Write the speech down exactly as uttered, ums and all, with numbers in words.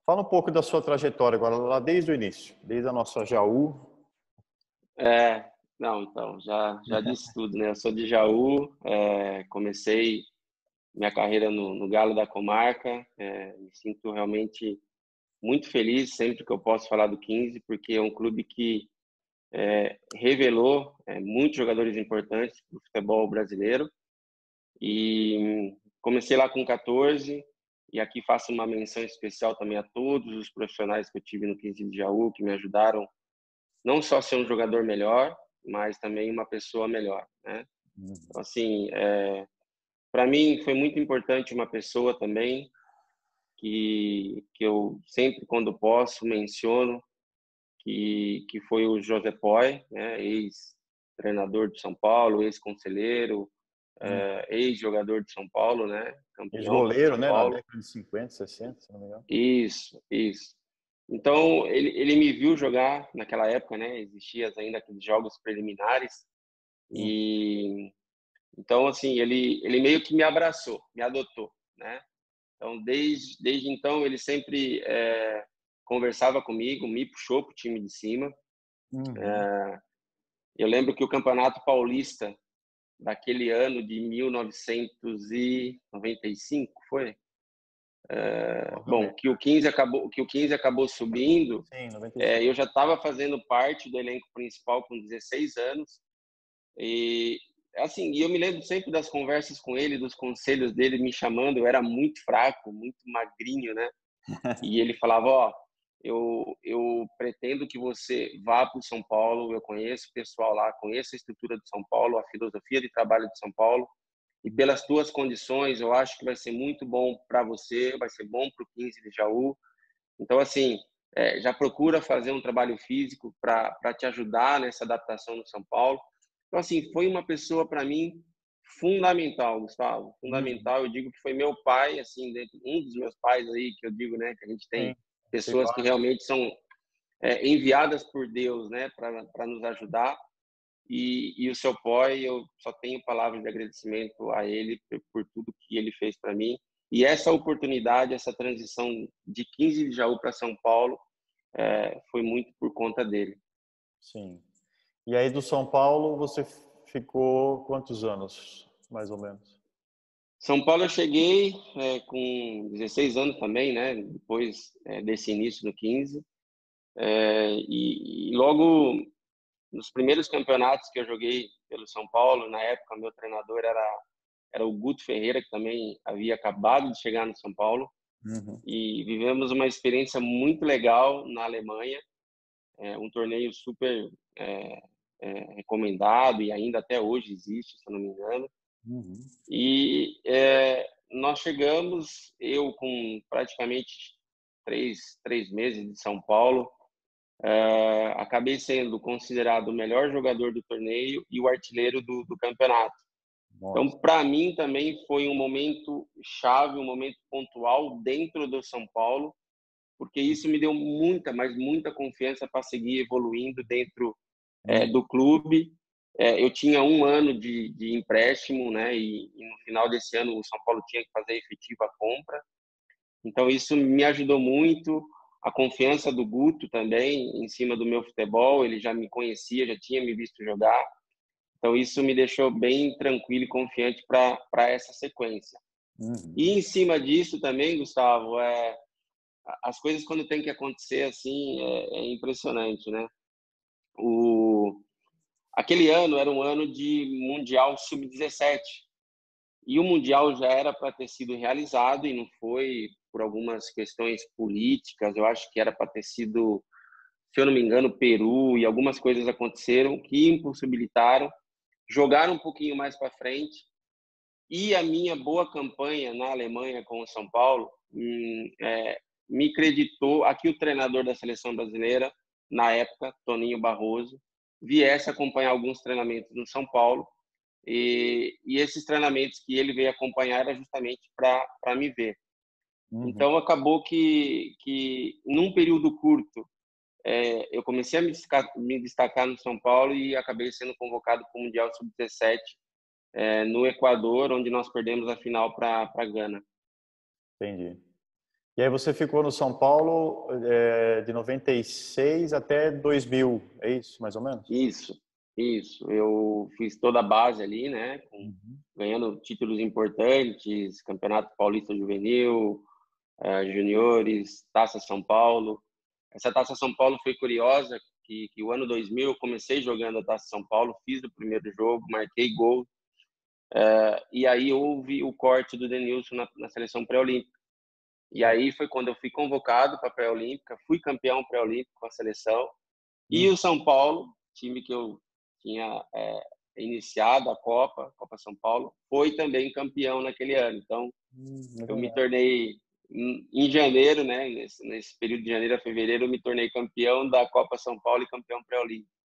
Fala um pouco da sua trajetória agora, lá desde o início, desde a nossa Jaú. É, não, então, já, já disse tudo, né? Eu sou de Jaú, é, comecei minha carreira no, no Galo da Comarca, é, me sinto realmente muito feliz sempre que eu posso falar do quinze, porque é um clube que é, revelou é, muitos jogadores importantes para o futebol brasileiro. E comecei lá com quatorze, e aqui faço uma menção especial também a todos os profissionais que eu tive no quinze de Jaú, que me ajudaram não só a ser um jogador melhor, mas também uma pessoa melhor, né? Então, assim, é, para mim foi muito importante uma pessoa também que, que eu sempre, quando posso, menciono, que, que foi o José Poy, né? Ex-treinador de São Paulo, ex-conselheiro, Hum. é, ex-jogador de São Paulo, né? Campeão com Ex-goleiro, São né? Na Paulo. década de cinquenta, sessenta, se não me engano. Isso, isso. Então, ele, ele me viu jogar naquela época, né? Existiam ainda aqueles jogos preliminares. Hum. E então, assim, ele, ele meio que me abraçou, me adotou, né? Então, desde, desde então, ele sempre é, conversava comigo, me puxou para o time de cima. Uhum. Eu lembro que o Campeonato Paulista daquele ano de mil novecentos e noventa e cinco, foi? Bom, Provavelmente. que o quinze acabou, que o quinze acabou subindo, Sim, noventa e cinco. é, eu já estava fazendo parte do elenco principal com dezesseis anos. E assim, e eu me lembro sempre das conversas com ele, dos conselhos dele me chamando. Eu era muito fraco, muito magrinho, né? E ele falava: ó, eu eu pretendo que você vá para o São Paulo. Eu conheço o pessoal lá, conheço a estrutura de São Paulo, a filosofia de trabalho de São Paulo. E pelas tuas condições, eu acho que vai ser muito bom para você, vai ser bom para o quinze de Jaú. Então, assim, é, já procura fazer um trabalho físico para te ajudar nessa adaptação no São Paulo. Então, assim, foi uma pessoa, para mim, fundamental, Gustavo. Uhum. Fundamental. Eu digo que foi meu pai, assim, dentro, um dos meus pais aí, que eu digo, né, que a gente Sim, tem tem pessoas que vários. realmente são é, enviadas por Deus, né, para nos ajudar. E, e o seu pai, eu só tenho palavras de agradecimento a ele por, por tudo que ele fez para mim. E essa oportunidade, essa transição de quinze de Jaú para São Paulo, é, foi muito por conta dele. Sim. E aí do São Paulo você ficou quantos anos, mais ou menos? São Paulo eu cheguei é, com dezesseis anos também, né? Depois é, desse início do quinze. É, e, e logo nos primeiros campeonatos que eu joguei pelo São Paulo, na época meu treinador era, era o Guto Ferreira, que também havia acabado de chegar no São Paulo. Uhum. E vivemos uma experiência muito legal na Alemanha, é, um torneio super é, é, recomendado e ainda até hoje existe, se eu não me engano. Uhum. E é, nós chegamos, eu com praticamente três, três meses de São Paulo, é, acabei sendo considerado o melhor jogador do torneio e o artilheiro do, do campeonato. Então, Nossa. para mim também foi um momento chave, um momento pontual dentro do São Paulo, porque isso me deu muita, mas muita confiança para seguir evoluindo dentro é, Uhum. do clube. É, eu tinha um ano de, de empréstimo, né? E, e no final desse ano o São Paulo tinha que fazer efetiva a compra. Então isso me ajudou muito. A confiança do Guto também em cima do meu futebol, ele já me conhecia, já tinha me visto jogar. Então isso me deixou bem tranquilo e confiante para para essa sequência. E Uhum. em cima disso também, Gustavo, é as coisas quando tem que acontecer assim é, é impressionante, né? O Aquele ano era um ano de Mundial sub dezessete. E o Mundial já era para ter sido realizado e não foi por algumas questões políticas. Eu acho que era para ter sido, se eu não me engano, Peru, e algumas coisas aconteceram que impossibilitaram. Jogaram um pouquinho mais para frente. E a minha boa campanha na Alemanha com o São Paulo hum, é, me creditou. Aqui o treinador da seleção brasileira, na época, Toninho Barroso, viesse acompanhar alguns treinamentos no São Paulo. E, e esses treinamentos que ele veio acompanhar era justamente para me ver. Uhum. Então, acabou que, que num período curto, é, eu comecei a me destacar, me destacar no São Paulo e acabei sendo convocado para o Mundial sub dezessete é, no Equador, onde nós perdemos a final para a Gana. Entendi. E aí você ficou no São Paulo é, de noventa e seis até dois mil, é isso, mais ou menos? Isso, isso. Eu fiz toda a base ali, né? Com, Uhum. ganhando títulos importantes, Campeonato Paulista Juvenil, uh, Juniores, Taça São Paulo. Essa Taça São Paulo foi curiosa, que, que o ano dois mil eu comecei jogando a Taça São Paulo, fiz o primeiro jogo, marquei gol, uh, e aí houve o corte do Denilson na, na seleção pré-olímpica. E aí foi quando eu fui convocado para a pré-olímpica, fui campeão pré-olímpico com a seleção. E o São Paulo, time que eu tinha é, iniciado a Copa, Copa São Paulo, foi também campeão naquele ano. Então, Hum, é eu me verdade. tornei, em, em janeiro, né, nesse, nesse período de janeiro a fevereiro, eu me tornei campeão da Copa São Paulo e campeão pré-olímpico.